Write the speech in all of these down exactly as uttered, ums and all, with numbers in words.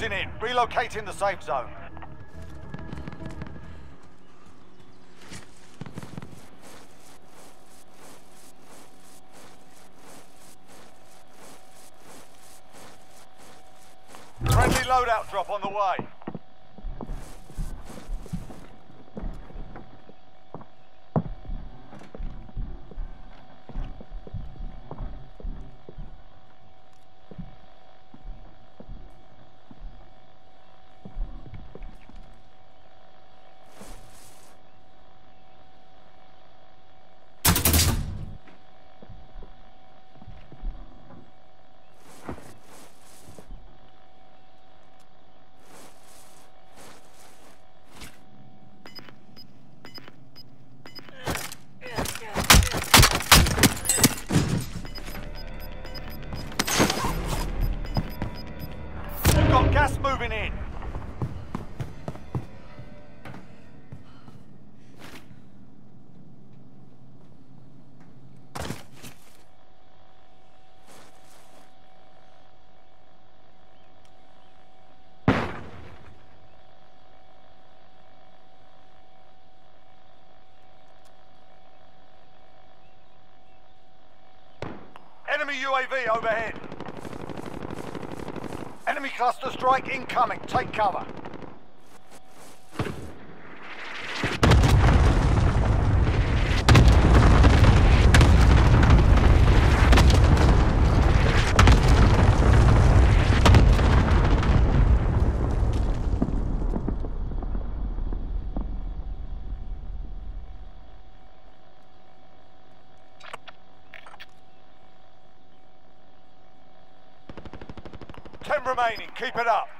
closing in. Relocating the safe zone. Friendly loadout drop on the way. Gas moving in. Enemy U A V overhead. Enemy cluster strike incoming. Take cover. Ten remaining. Keep it up.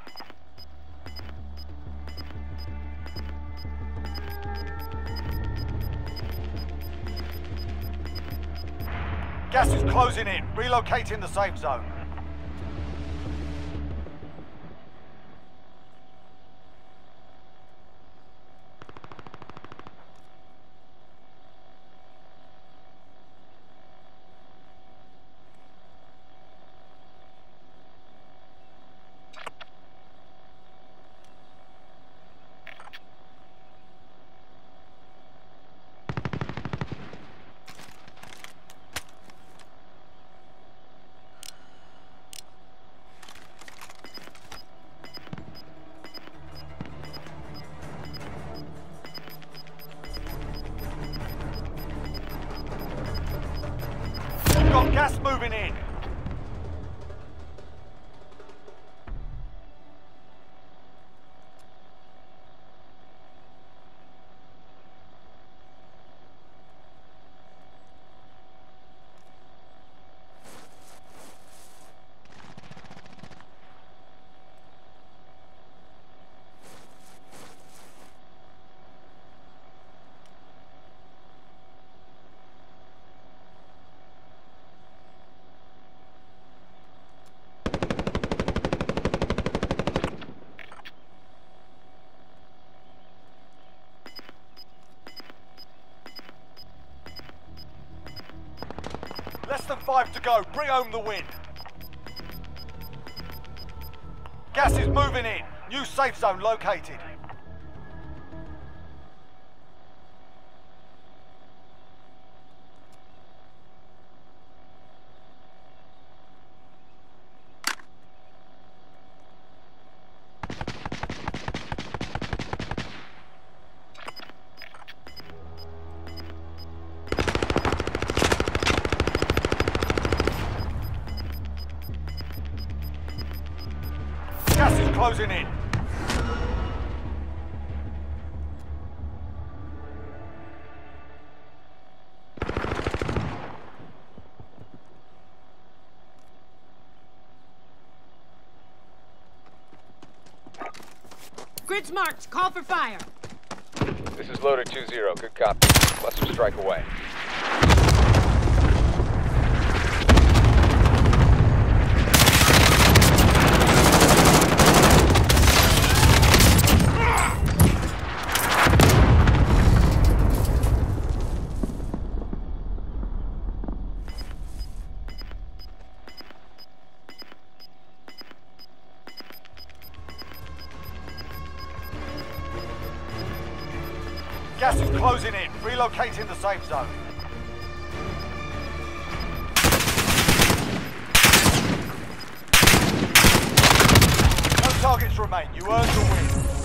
Gas is closing in. Relocating the safe zone. Got gas moving in. Less than five to go. Bring home the win. Gas is moving in. New safe zone located. Gas is closing in. Grid's marked. Call for fire. This is Loader two zero. Good copy. Cluster strike away. Gas is closing in. Relocating the safe zone. No targets remain. You earned the win.